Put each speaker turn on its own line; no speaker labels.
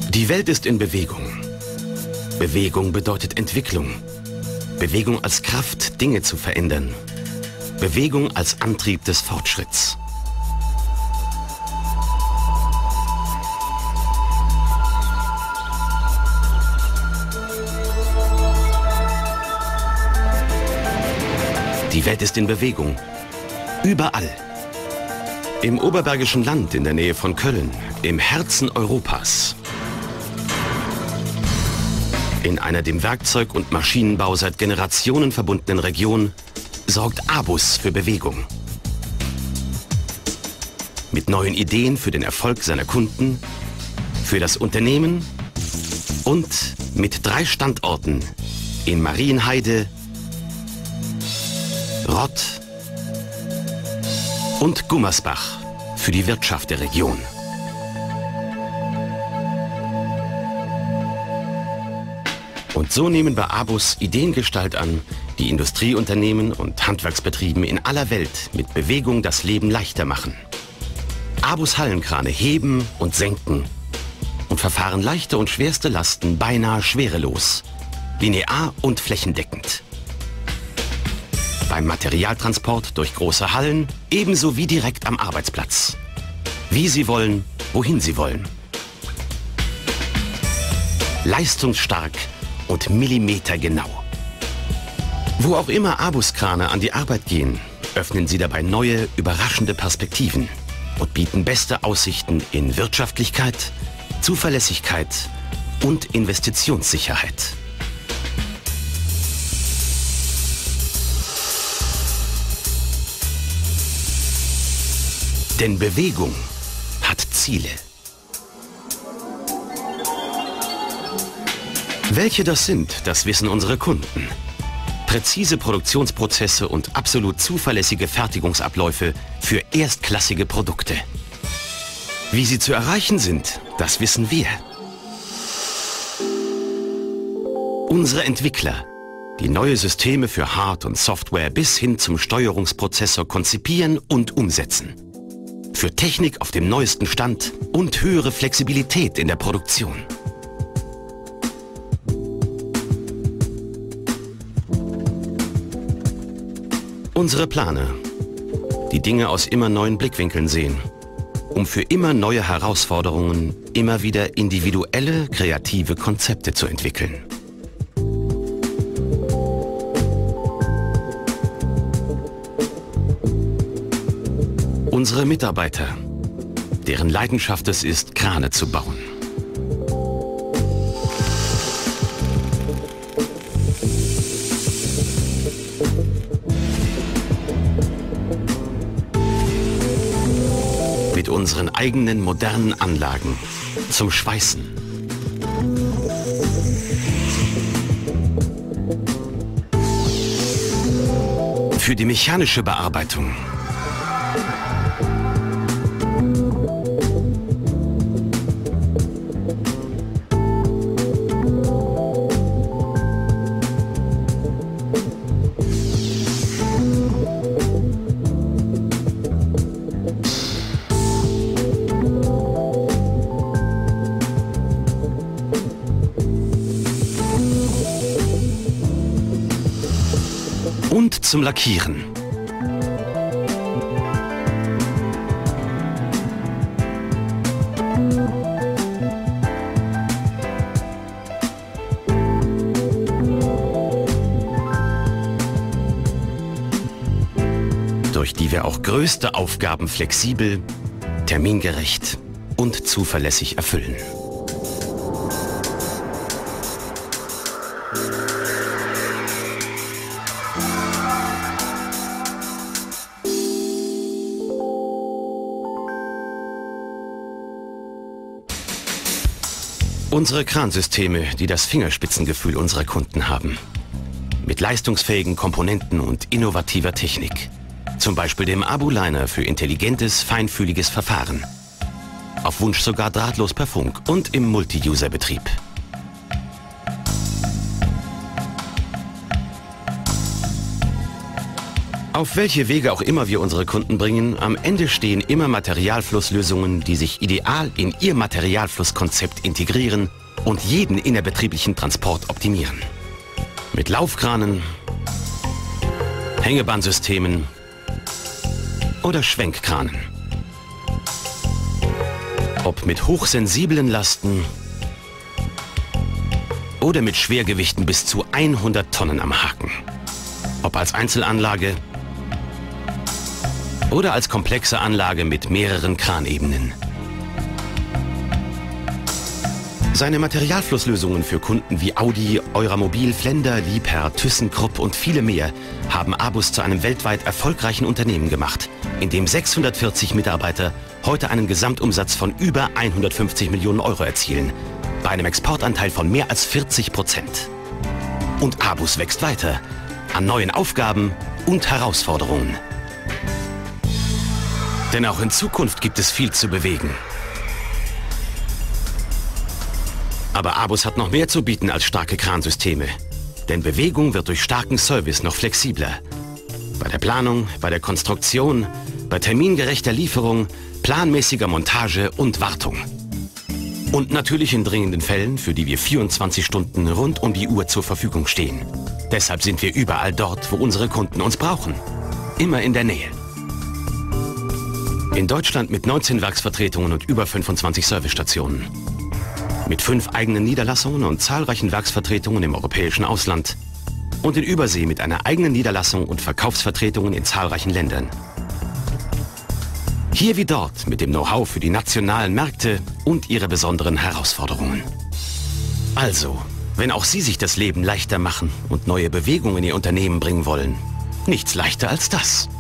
Die Welt ist in Bewegung. Bewegung bedeutet Entwicklung. Bewegung als Kraft, Dinge zu verändern. Bewegung als Antrieb des Fortschritts. Die Welt ist in Bewegung. Überall. Im Oberbergischen Land in der Nähe von Köln, im Herzen Europas. In einer dem Werkzeug- und Maschinenbau seit Generationen verbundenen Region sorgt ABUS für Bewegung. Mit neuen Ideen für den Erfolg seiner Kunden, für das Unternehmen und mit 3 Standorten in Marienheide, Rott und Gummersbach für die Wirtschaft der Region. Und so nehmen bei ABUS Ideengestalt an, die Industrieunternehmen und Handwerksbetrieben in aller Welt mit Bewegung das Leben leichter machen. ABUS Hallenkrane heben und senken und verfahren leichte und schwerste Lasten beinahe schwerelos, linear und flächendeckend. Beim Materialtransport durch große Hallen, ebenso wie direkt am Arbeitsplatz. Wie Sie wollen, wohin Sie wollen. Leistungsstark und millimetergenau. Wo auch immer ABUS-Krane an die Arbeit gehen, öffnen sie dabei neue, überraschende Perspektiven und bieten beste Aussichten in Wirtschaftlichkeit, Zuverlässigkeit und Investitionssicherheit. Denn Bewegung hat Ziele. Welche das sind, das wissen unsere Kunden. Präzise Produktionsprozesse und absolut zuverlässige Fertigungsabläufe für erstklassige Produkte. Wie sie zu erreichen sind, das wissen wir. Unsere Entwickler, die neue Systeme für Hard- und Software bis hin zum Steuerungsprozessor konzipieren und umsetzen. Für Technik auf dem neuesten Stand und höhere Flexibilität in der Produktion. Unsere Planer, die Dinge aus immer neuen Blickwinkeln sehen, um für immer neue Herausforderungen immer wieder individuelle, kreative Konzepte zu entwickeln. Unsere Mitarbeiter, deren Leidenschaft es ist, Krane zu bauen. Mit unseren eigenen modernen Anlagen zum Schweißen. Für die mechanische Bearbeitung. Und zum Lackieren. Durch die wir auch größte Aufgaben flexibel, termingerecht und zuverlässig erfüllen. Unsere Kransysteme, die das Fingerspitzengefühl unserer Kunden haben. Mit leistungsfähigen Komponenten und innovativer Technik. Zum Beispiel dem Abuliner für intelligentes, feinfühliges Verfahren. Auf Wunsch sogar drahtlos per Funk und im Multi-User-Betrieb. Auf welche Wege auch immer wir unsere Kunden bringen, am Ende stehen immer Materialflusslösungen, die sich ideal in ihr Materialflusskonzept integrieren und jeden innerbetrieblichen Transport optimieren. Mit Laufkranen, Hängebandsystemen oder Schwenkkranen. Ob mit hochsensiblen Lasten oder mit Schwergewichten bis zu 100 Tonnen am Haken. Ob als Einzelanlage oder als komplexe Anlage mit mehreren Kranebenen. Seine Materialflusslösungen für Kunden wie Audi, Euramobil, Flender, Liebherr, ThyssenKrupp und viele mehr haben Abus zu einem weltweit erfolgreichen Unternehmen gemacht, in dem 640 Mitarbeiter heute einen Gesamtumsatz von über 150 Millionen Euro erzielen, bei einem Exportanteil von mehr als 40%. Und Abus wächst weiter an neuen Aufgaben und Herausforderungen. Denn auch in Zukunft gibt es viel zu bewegen. Aber Abus hat noch mehr zu bieten als starke Kransysteme. Denn Bewegung wird durch starken Service noch flexibler. Bei der Planung, bei der Konstruktion, bei termingerechter Lieferung, planmäßiger Montage und Wartung. Und natürlich in dringenden Fällen, für die wir 24 Stunden rund um die Uhr zur Verfügung stehen. Deshalb sind wir überall dort, wo unsere Kunden uns brauchen. Immer in der Nähe. In Deutschland mit 19 Werksvertretungen und über 25 Servicestationen. Mit 5 eigenen Niederlassungen und zahlreichen Werksvertretungen im europäischen Ausland. Und in Übersee mit einer eigenen Niederlassung und Verkaufsvertretungen in zahlreichen Ländern. Hier wie dort mit dem Know-how für die nationalen Märkte und ihre besonderen Herausforderungen. Also, wenn auch Sie sich das Leben leichter machen und neue Bewegungen in Ihr Unternehmen bringen wollen, nichts leichter als das.